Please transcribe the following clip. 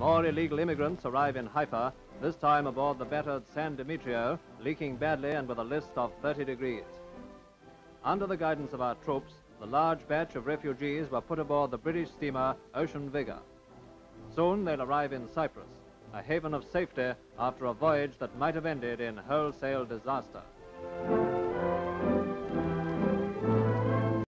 More illegal immigrants arrive in Haifa, this time aboard the battered San Dimitrio, leaking badly and with a list of 30 degrees. Under the guidance of our troops, the large batch of refugees were put aboard the British steamer Ocean Vigour. Soon they'll arrive in Cyprus, a haven of safety after a voyage that might have ended in wholesale disaster.